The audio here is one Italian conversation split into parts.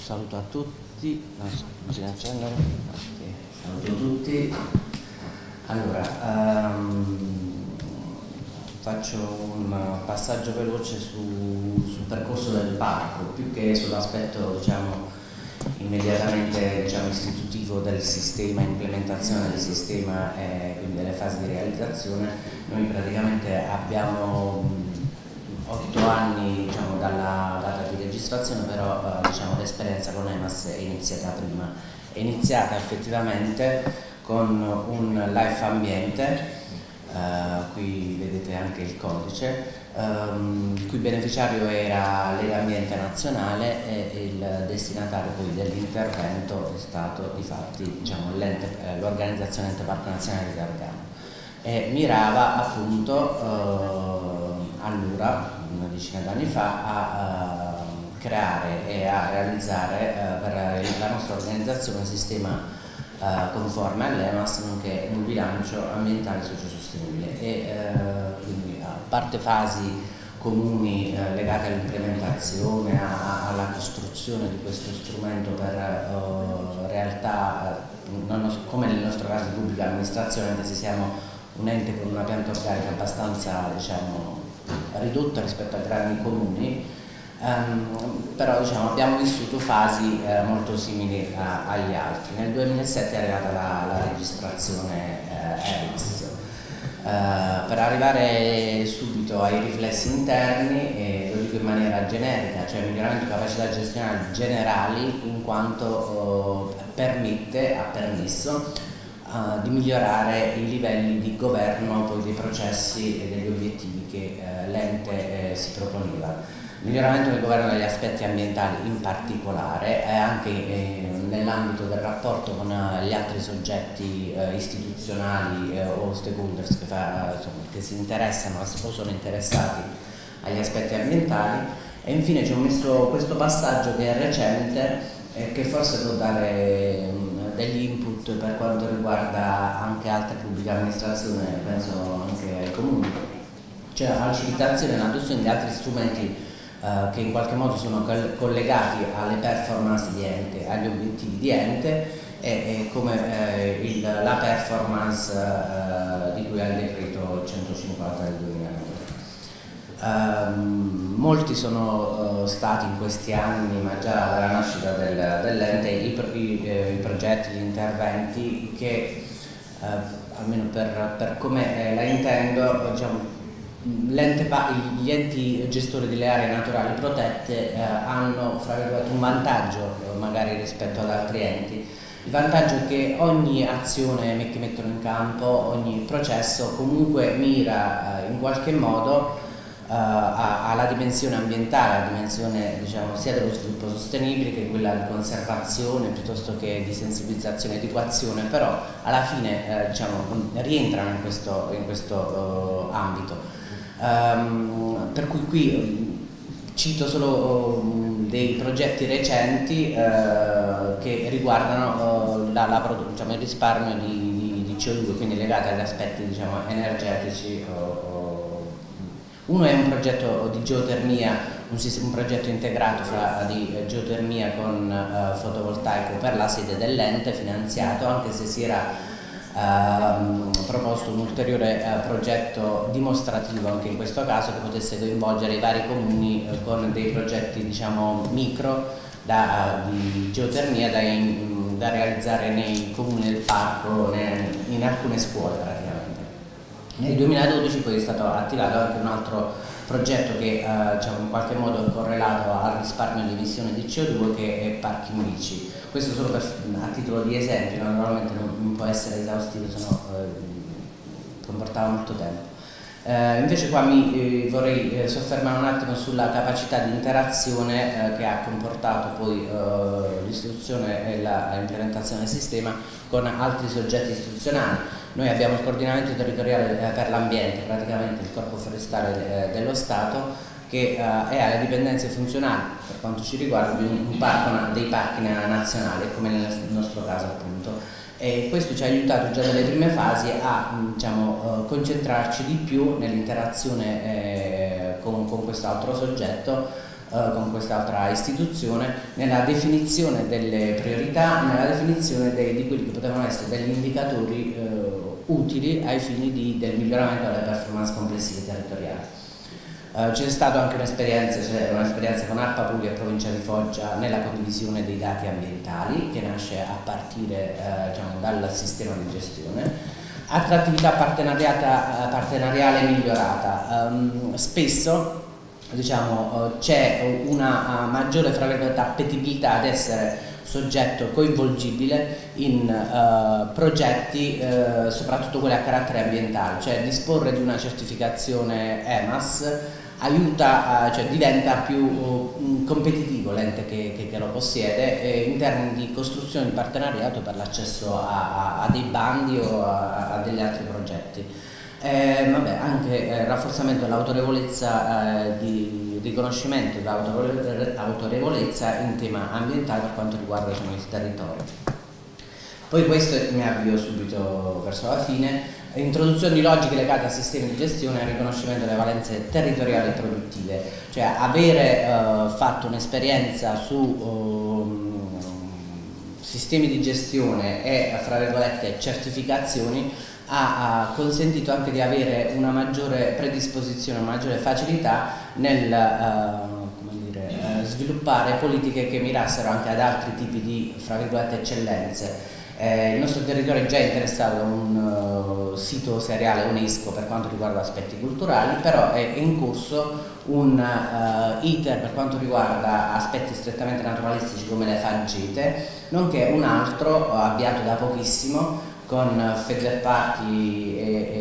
saluto a tutti, bisogna accendere. Okay. Saluto tutti. Allora, faccio un passaggio veloce sul percorso del parco, più che sull'aspetto immediatamente istitutivo del sistema, implementazione del sistema e quindi delle fasi di realizzazione. Noi praticamente abbiamo 8 anni dalla data di registrazione, però l'esperienza con EMAS è iniziata prima. È iniziata effettivamente con un live ambiente, qui vedete anche il codice, il cui beneficiario era Legambiente Nazionale e il destinatario poi dell'intervento è stato difatti l'organizzazione Ente Parco Nazionale di Gargano. E mirava appunto allora, una decina d'anni fa, a creare e a realizzare per la nostra organizzazione un sistema conforme all'EMAS, nonché un bilancio ambientale sociosostenibile e quindi a parte fasi comuni legate all'implementazione, alla costruzione di questo strumento per realtà, come nel nostro caso di pubblica amministrazione, anche se siamo un ente con una pianta organica abbastanza ridotta rispetto a grandi comuni, però abbiamo vissuto fasi molto simili agli altri. Nel 2007 è arrivata la registrazione ERIS. Per arrivare subito ai riflessi interni, lo dico in maniera generica, cioè miglioramento di capacità gestionali generali, in quanto ha permesso di migliorare i livelli di governo poi dei processi e degli obiettivi che l'ente si proponeva. Miglioramento del governo degli aspetti ambientali in particolare e anche nell'ambito del rapporto con gli altri soggetti istituzionali o stakeholders che si interessano o sono interessati agli aspetti ambientali. E infine ci ho messo questo passaggio che è recente e che forse può dare degli input per quanto riguarda anche altre pubbliche amministrazioni, penso anche ai comuni, cioè la facilitazione e l'adozione di altri strumenti che in qualche modo sono collegati alle performance di ente, agli obiettivi di ente e come la performance di cui è il decreto 150 del 2009. Molti sono stati in questi anni, ma già dalla nascita dell'ente, i progetti, gli interventi che, almeno per come la intendo, gli enti gestori delle aree naturali protette hanno, fra virgolette, un vantaggio magari rispetto ad altri enti. Il vantaggio è che ogni azione che mettono in campo, ogni processo comunque mira in qualche modo alla dimensione ambientale, alla dimensione sia dello sviluppo sostenibile che quella di conservazione piuttosto che di sensibilizzazione e educazione, però alla fine rientrano in questo ambito. Per cui qui cito solo dei progetti recenti che riguardano il risparmio di CO2, quindi legati agli aspetti energetici. Uno è un progetto di geotermia, un progetto integrato di geotermia con fotovoltaico per la sede dell'ente, finanziato, anche se si era proposto un ulteriore progetto dimostrativo anche in questo caso che potesse coinvolgere i vari comuni con dei progetti micro di geotermia da realizzare nei comuni del parco, in alcune scuole praticamente. Nel 2012 poi è stato attivato anche un altro progetto che in qualche modo è correlato al risparmio di emissione di CO2, che è Parking Bici. Questo solo a titolo di esempio, naturalmente non può essere esaustivo, sennò comportava molto tempo. Invece qua mi vorrei soffermare un attimo sulla capacità di interazione che ha comportato poi l'istituzione e l'implementazione del sistema con altri soggetti istituzionali. Noi abbiamo il coordinamento territoriale per l'ambiente, praticamente il corpo forestale dello Stato, che è alle dipendenze funzionali, per quanto ci riguarda, dei parchi nazionali, come nel nostro caso appunto. E questo ci ha aiutato già dalle prime fasi a concentrarci di più nell'interazione con quest'altro soggetto con quest'altra istituzione nella definizione delle priorità, nella definizione di quelli che potevano essere degli indicatori utili ai fini del miglioramento delle performance complessive territoriali. C'è stata anche un'esperienza con ARPA Puglia e Provincia di Foggia nella condivisione dei dati ambientali, che nasce a partire diciamo, dal sistema di gestione. Attrattività partenariale migliorata. Spesso diciamo, c'è una maggiore appetibilità ad essere soggetto coinvolgibile in progetti, soprattutto quelli a carattere ambientale, cioè disporre di una certificazione EMAS aiuta, cioè diventa più competitivo l'ente che lo possiede in termini di costruzione di partenariato per l'accesso a dei bandi o a degli altri progetti. Vabbè, anche rafforzamento dell'autorevolezza di riconoscimento dell'autorevolezza in tema ambientale per quanto riguarda diciamo, il territorio. Poi questo mi avvio subito verso la fine. Introduzioni logiche legate a sistemi di gestione e al riconoscimento delle valenze territoriali e produttive, cioè avere fatto un'esperienza su sistemi di gestione e fra virgolette certificazioni ha consentito anche di avere una maggiore predisposizione, una maggiore facilità nel sviluppare politiche che mirassero anche ad altri tipi di fra virgolette eccellenze. Il nostro territorio è già interessato a un sito seriale UNESCO per quanto riguarda aspetti culturali, però è in corso un iter per quanto riguarda aspetti strettamente naturalistici come le faggete, nonché un altro avviato da pochissimo con Federparchi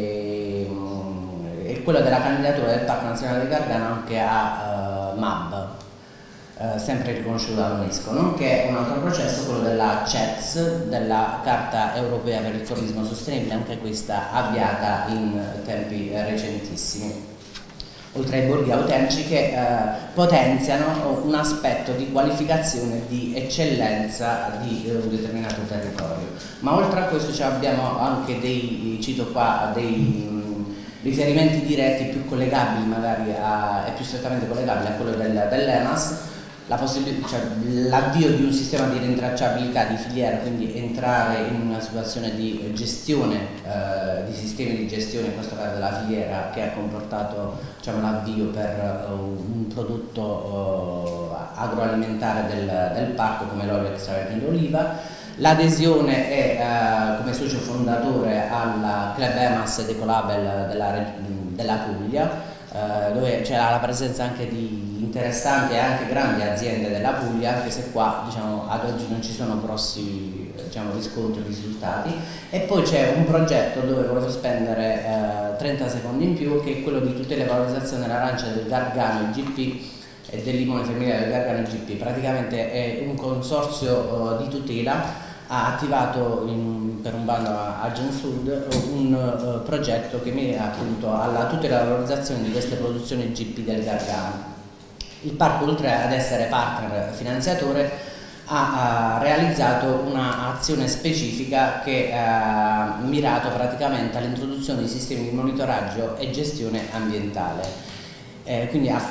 e quello della candidatura del Parco Nazionale del Gargano anche a MAB. Sempre riconosciuto dall'UNESCO, nonché un altro processo, quello della CETS, della Carta Europea per il Turismo Sostenibile, anche questa avviata in tempi recentissimi, oltre ai borghi autentici che potenziano un aspetto di qualificazione di eccellenza di un determinato territorio. Ma oltre a questo abbiamo anche cito qua, dei riferimenti diretti più collegabili magari e più strettamente collegabili a quello dell'EMAS, l'avvio di un sistema di rintracciabilità di filiera, quindi entrare in una situazione di gestione di sistemi di gestione, in questo caso della filiera, che ha comportato diciamo, l'avvio per un prodotto agroalimentare del parco come l'olio extravergine d'oliva. L'adesione è come socio fondatore al Club EMAS ed Ecolabel della Puglia, dove c'è la presenza anche di interessanti e anche grandi aziende della Puglia, anche se qua diciamo, ad oggi non ci sono grossi diciamo, riscontri e risultati. E poi c'è un progetto dove volevo spendere 30 secondi in più, che è quello di tutela e valorizzazione dell'arancia del Gargano IGP e del limone femminile del Gargano IGP. Praticamente è un consorzio di tutela, ha attivato per un bando a Gensud un progetto che mira appunto alla tutela e alla valorizzazione di queste produzioni IGP del Gargano. Il parco, oltre ad essere partner finanziatore, ha realizzato un'azione specifica che ha mirato praticamente all'introduzione di sistemi di monitoraggio e gestione ambientale. Quindi ha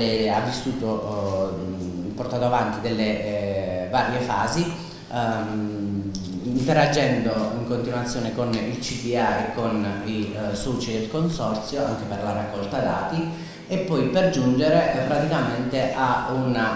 portato avanti delle varie fasi, interagendo in continuazione con il CDA e con i soci del consorzio anche per la raccolta dati, e poi per giungere praticamente a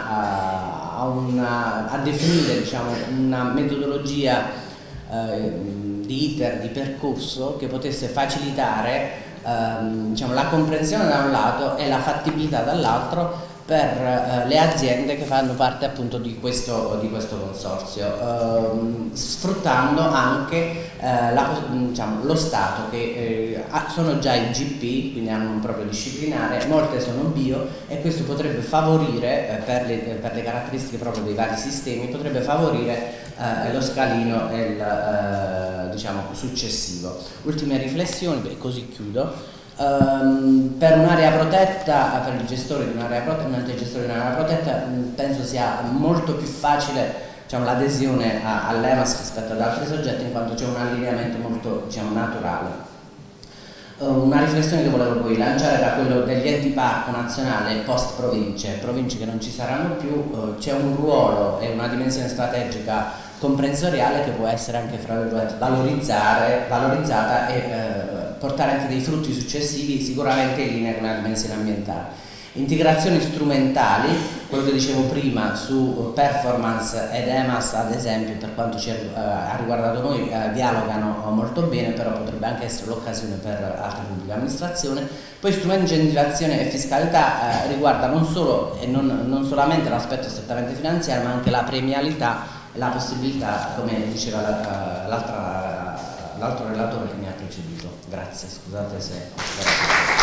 definire diciamo, una metodologia di iter, di percorso che potesse facilitare diciamo, la comprensione da un lato e la fattibilità dall'altro per le aziende che fanno parte appunto di questo consorzio, sfruttando anche diciamo, lo Stato, che sono già IGP, quindi hanno un proprio disciplinare, molte sono bio, e questo potrebbe favorire, per le caratteristiche proprio dei vari sistemi, potrebbe favorire lo scalino e il diciamo, successivo. Ultime riflessioni, e così chiudo. Per un'area protetta, per il gestore di un'area protetta, un ente gestore di un'area protetta, penso sia molto più facile diciamo, l'adesione all'EMAS rispetto ad altri soggetti, in quanto c'è un allineamento molto diciamo, naturale. Una riflessione che volevo poi lanciare era quello degli enti parco nazionale post province, province che non ci saranno più, c'è un ruolo e una dimensione strategica comprensoriale che può essere anche, fra virgolette, valorizzata e portare anche dei frutti successivi, sicuramente in linea con la dimensione ambientale. Integrazioni strumentali, quello che dicevo prima su performance ed EMAS ad esempio, per quanto ci ha riguardato noi, dialogano molto bene, però potrebbe anche essere l'occasione per altre pubbliche amministrazioni. Poi strumenti di incentivazione e fiscalità riguarda non solo e non solamente l'aspetto strettamente finanziario, ma anche la premialità e la possibilità, come diceva l'altro relatore che mi ha preceduto. Grazie, scusate se...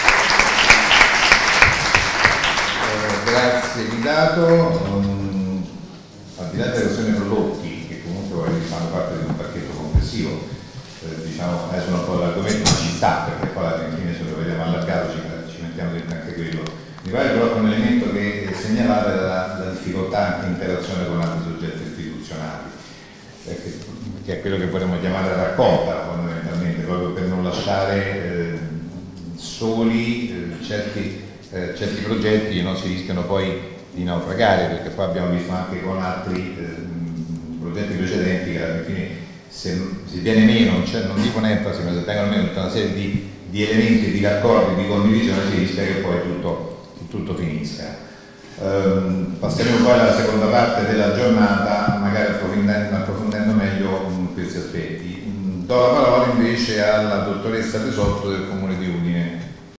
Grazie Guidato. Al di là della questione prodotti, che comunque fanno parte di un pacchetto complessivo, diciamo adesso un po' l'argomento ci sta, perché poi alla fine se lo vediamo allargato ci mettiamo dentro anche quello. Mi pare però un elemento che segnalava la difficoltà anche in interazione con altri soggetti istituzionali, che è quello che potremmo chiamare raccolta fondamentalmente, proprio per non lasciare soli certi progetti non si rischiano poi di naufragare, perché poi abbiamo visto anche con altri progetti precedenti che alla fine se viene meno, non dico un'enfasi, ma se tengono meno tutta una serie di elementi, di raccordi, di condivisione, si rischia che poi tutto finisca. Passiamo poi alla seconda parte della giornata, magari approfondendo meglio questi aspetti. Do la parola invece alla dottoressa Pesotto del Comune di Udine.